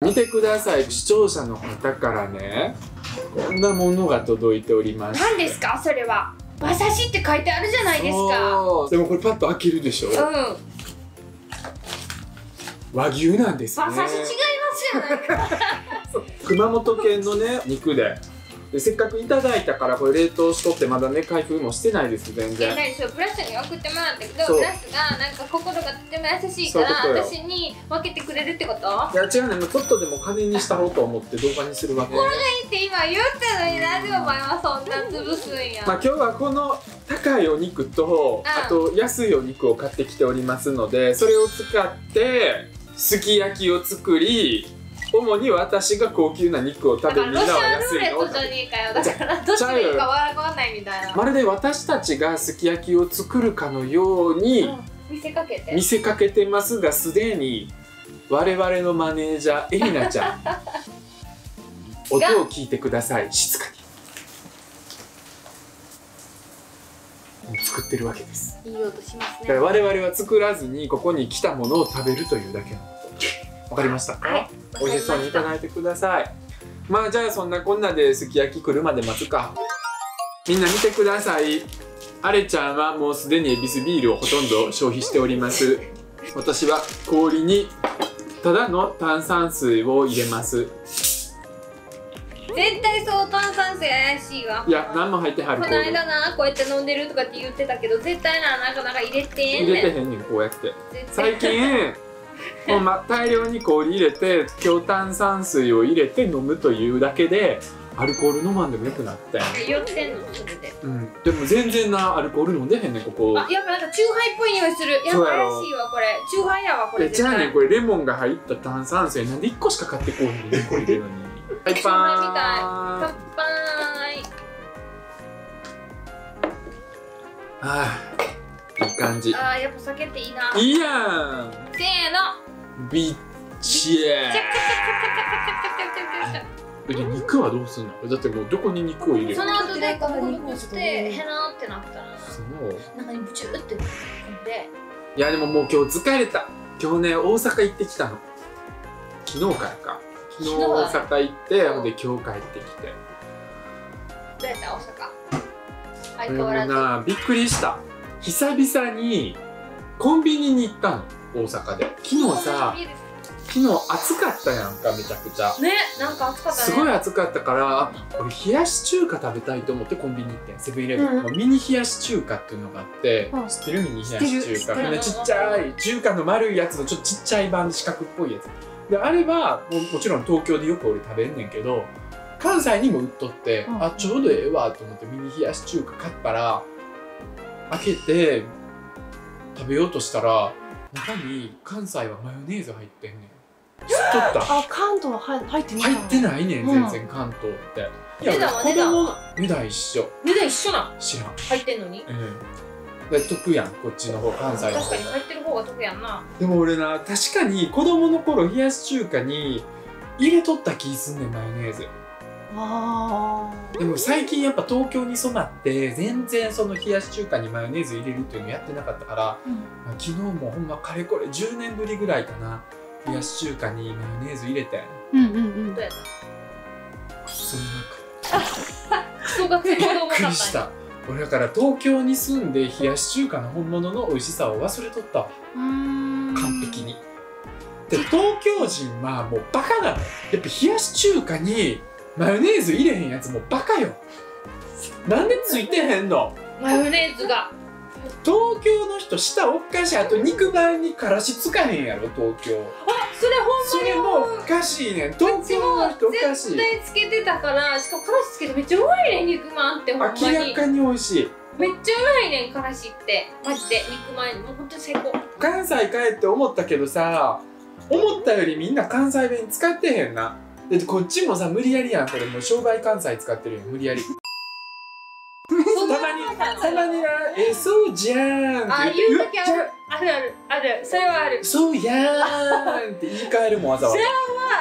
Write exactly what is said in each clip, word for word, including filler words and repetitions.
見てください、視聴者の方からねこんなものが届いております。 何ですかそれは。馬刺しって書いてあるじゃないですか。 でもこれパッと開けるでしょ。 うん。 和牛なんですね。 馬刺し違いますよね。 熊本県のね肉で。でせっかくいただいたからこれ冷凍しとってまだね開封もしてないです全然。 え、何そうブラスに送ってもらったけどブラスがなんか心がとても優しいから私に分けてくれるってこと？ いや違うね、もうちょっとでも金にしたろうと思って動画にするわけ。 これがいいって今言ったのになんでお前はそんな潰すんや。 まあ今日はこの高いお肉と、うん、あと安いお肉を買ってきておりますのでそれを使ってすき焼きを作り、主に私が高級な肉を食べ、みんなは安いのを食べる。ロシアンルーレットじゃねえかよ。だからどっちがいいかわかんないみたいな。まるで私たちがすき焼きを作るかのように、うん、 見せかけて見せかけてますが、すでに我々のマネージャーエリナちゃん音を聞いてください、静かに。もう作ってるわけです。 いい音しますね。 だから我々は作らずにここに来たものを食べるというだけの。わかりましたか？はい、美味しそうにいただいてください。まあじゃあそんなこんなですき焼き来るまで待つか。みんな見てください。アレちゃんはもうすでにエビスビールをほとんど消費しております。私は氷にただの炭酸水を入れます。 絶対そう炭酸水怪しいわ。 いや何も入ってはる。 この間なこうやって飲んでるとかって言ってたけど絶対ななかなか入れてんねん。 入れてへんねんこうやって。最近もうま大量に氷入れて強炭酸水を入れて飲むというだけでアルコール飲まんでもよくなってん。 酔ってんのそれで。 うん。でも全然なアルコール飲んでへんねんここ。 あ、やっぱなんかチューハイっぽい匂いする。やっぱ怪しいわこれ。チューハイやわこれ。 じゃあねこれレモンが入った炭酸水なんでいっこしか買ってこうへんねんこれ入れるのに。乾杯。乾杯。ああいい感じ。 ああやっぱ酒っていいな。 いいやん。 せーの。 ビッチェー。で肉はどうすんの？だってもうどこに肉を入れる？ その後でここ肉してヘナってなったらそう中にブチューって込んで。 いやでももう今日疲れた。今日ね大阪行ってきたの。昨日からか。昨日大阪行ってほんで今日帰ってきて。 どうやった大阪？相変もうわらず。 なびっくりした。久々にコンビニに行ったの大阪で。昨日さ昨日暑かったやんかめちゃくちゃね、なんか暑かったね。すごい暑かったから俺冷やし中華食べたいと思ってコンビニ行ってセブンイレブンのミニ冷やし中華っていうのがあって、うん、知ってる？ミニ冷やし中華。こんなちっちゃい中華の丸いやつのちょっとちっちゃい版四角っぽいやつで、あれはも, もちろん東京でよく俺食べんねんけど関西にも売っとって、うん、あちょうどええわと思ってミニ冷やし中華買ったら開けて食べようとしたら中に関西はマヨネーズ入ってんねん。知っとった？ あ、関東は入ってない。 入ってないねん全然関東って。 値段は値段は値段一緒。 値段一緒なん？ 知らん。 入ってんのに？ うん。で得やんこっちの方関西の方。 確かに入ってる方が得やんな。 でも俺な確かに子供の頃冷やし中華に入れとった気すんねんマヨネーズ。 あでも最近やっぱ東京に染まって全然その冷やし中華にマヨネーズ入れるっていうのやってなかったから、うん、昨日もほんまかれこれじゅうねんぶりぐらいかな冷やし中華にマヨネーズ入れて。 うんうんうん。 どうやった？ クソうまかった。 クソがクソうまかった。びっくりした。俺だから東京に住んで冷やし中華の本物の美味しさを忘れとったわ。完璧に。で東京人はもうバカなの。やっぱ冷やし中華にマヨネーズ入れへんやつもうバカよ。なんでついてへんの？ マヨネーズが。 東京の人舌おっかしい。あと肉まんにからしつかへんやろ東京。 あ、それほんまにそれもおかしいねん。東京の人おかしい。 絶対つけてたからしかもからしつけてめっちゃうまいねん肉まんってほんまに。 明らかに美味しい。 めっちゃうまいねんからしってマジで肉まんもうほんとに最高。 関西帰って思ったけどさ思ったよりみんな関西弁使ってへんな。でこっちもさ無理やりやんこれもう商売関西使ってるよ無理やり。たまにたまにな「えそうじゃん」ってあ言う時あるあるあるあるそれはある。 そうやーんって言い換えるもんわざわざ。 それはある。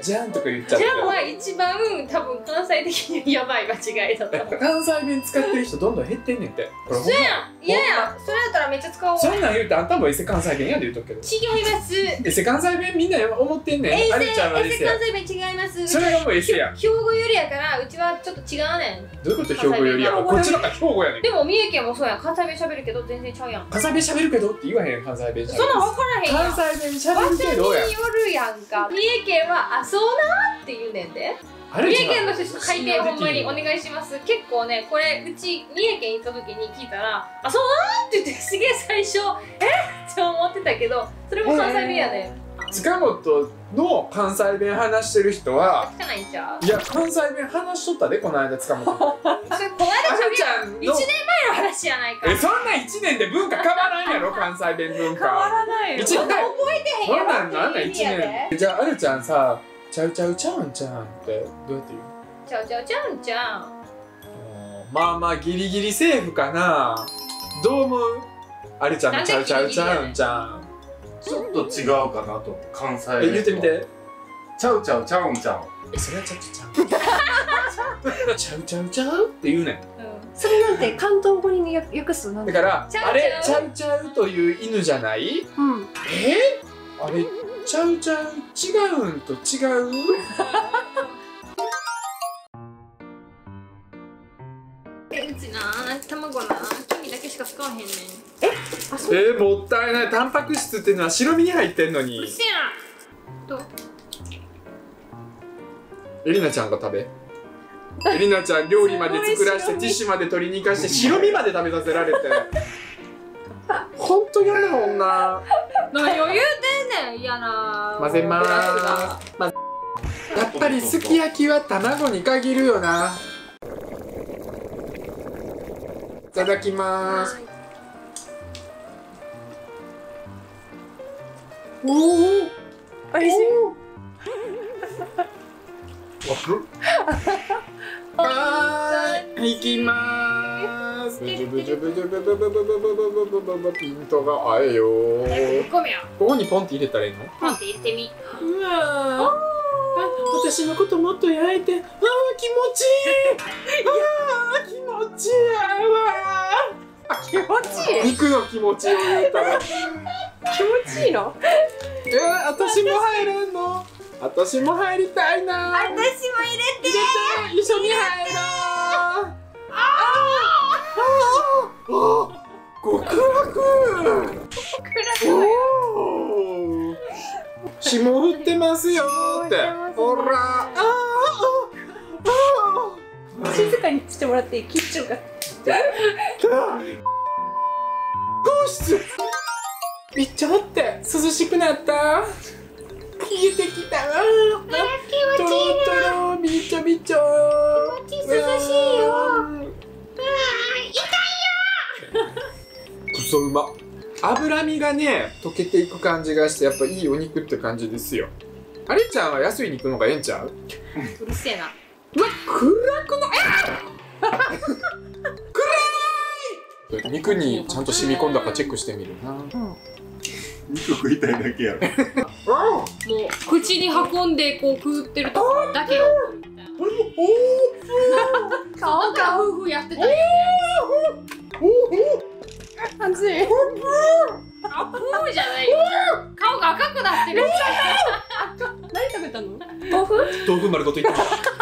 じゃんとか言っちゃって。 じゃんは一番多分関西的にヤバい間違いだった。 関西弁使ってる人どんどん減ってんねんて。 そうやん。いややん。それやったらめっちゃ使おう。 そんなん言うてあんたもエセ関西弁やで言うとくけど。 違います。 エセ関西弁みんな思ってんねん。 エセあるちゃんはエセ関西弁違います。 それがもうエセやん。 兵庫よりやからうちはちょっと違うねん。 どういうこと兵庫よりやからこっちの方が兵庫やねん。 でも三重県もそうやん。関西弁喋るけど全然ちゃうやん。 関西弁喋るけどって言わへん関西弁喋る。 そんなん分からへんやん。 関西弁喋るけどやん。 場所によるやんか。三重県はあそうなーって言うねんで。三重県の人書いてほんまにお願いします。結構ねこれうち三重県行った時に聞いたらあそうなーって言ってすげえ最初えって思ってたけどそれも関西弁やねん。 塚本の関西弁話してる人は汚いんちゃう？ いや関西弁話しとったでこの間塚本。 それこの間あるちゃんのいちねんまえの話やないか。 えそんないちねんで文化変わらんやろ関西弁文化。 変わらないよ。 一年覚えてへんやろ。 なんなんなんいちねん。じゃああるちゃんさちゃうちゃうちゃうんちゃうんってどうやって言う？ ちゃうちゃうちゃうんちゃん。 まあまあギリギリセーフかな。どう思う？あるちゃんのちゃうちゃうちゃうんちゃん。 ちょっと違うかなと関西弁。 え言ってみて。 ちゃうちゃうちゃうんちゃう。 えそれはちゃうちゃうちゃう。ちゃうちゃうちゃうって言うねん。 それなんて関東語に訳すなんだからちゃうちゃうあれちゃうちゃうという犬じゃない？ うん。 えあれちゃうちゃう違うんと違う？ えうちな卵な黄身だけしか使わへんねん。 あそう。 えー、もったいない。タンパク質っていうのは白身に入ってんのに。 うっせやん。どう？ エリナちゃんが食べ。エリナちゃん料理まで作らしてティッシュまで取りに行かして白身まで食べさせられて。ほんと嫌な女。 何を言うてんねん嫌な。 混ぜまーす。まやっぱりすき焼きは卵に限るよな。いただきまーす。おお。 おいしい。 はーい、行きまーす。ブジュブジュブジュブブブブブブブブブブピントがあえよー。 ごめんよ。 ここにポンって入れたらいいの？ ポンって入れてみ。 うわー。私のこともっと焼いて。あー気持ちいい。あー気持ちいい。あ気持ちいい。 肉の気持ちを言うたら。 気持ちいいの？ えー、私も入れんの？私も入りたいな。 私も入れて。 入れて一緒に入ろう。あああ極楽。おお。霜降ってますよって。ほら。ああああ。 静かにしてもらっていい？キッチンが。 皇室。めっちゃあって涼しくなった。冷えてきたな。とろとろびちょびちょ。 気持ち涼しいよ。 クソうま。脂身がね溶けていく感じがしてやっぱいいお肉って感じですよ。あれちゃんは安い肉の方がええんちゃう？ うるせえな。 うわ暗くのえ暗い。肉にちゃんと染み込んだかチェックしてみるな。 うん。 肉食いたいだけやろ。 もう口に運んでこう食ってるところだけを。顔が夫婦やってたよね。 熱い。 あ、夫婦じゃないよ。顔が赤くなってる。 何食べたの？豆腐？ 豆腐丸ごといった。